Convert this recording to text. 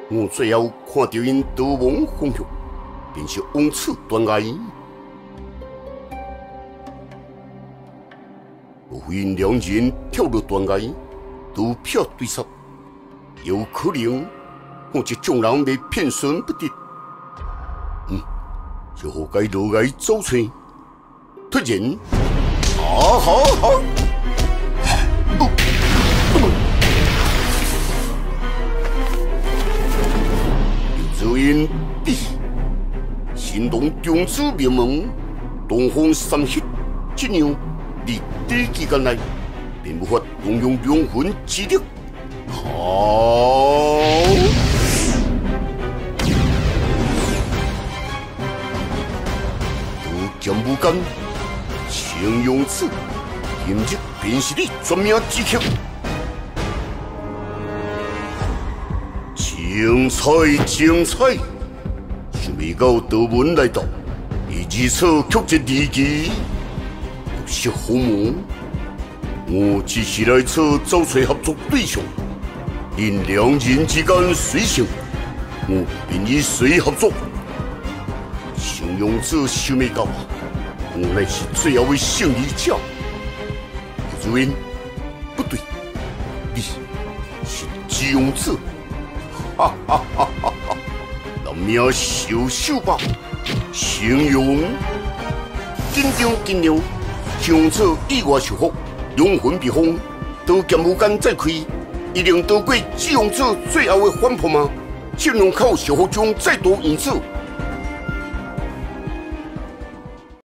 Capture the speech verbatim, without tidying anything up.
我最后看到因逃亡方向，便是往此断崖。若非因两人跳入断崖，都票对杀，有可能我这众人被骗损不得。嗯，就何该落崖走出？突然，啊哈哈！只因彼心动中子灭亡，东方三血这样，你短期间内便无法动用两魂之力。好，不剑无间，青勇子，今日便是你绝命之刻。精彩精彩！想未到道门来到，以二册曲折离奇，有些好魔。我只是来找找找合作对象，因两人之间随性，我便以随合作。形容者想未到，我乃是最后的胜利者。如因不对，你是只勇者。哈哈哈哈哈！人命受受吧，形容紧张紧张，强者意外受福，两魂别风，刀剑无间再开，一定躲过只勇者最后的反扑吗？这两口小福中再多因此。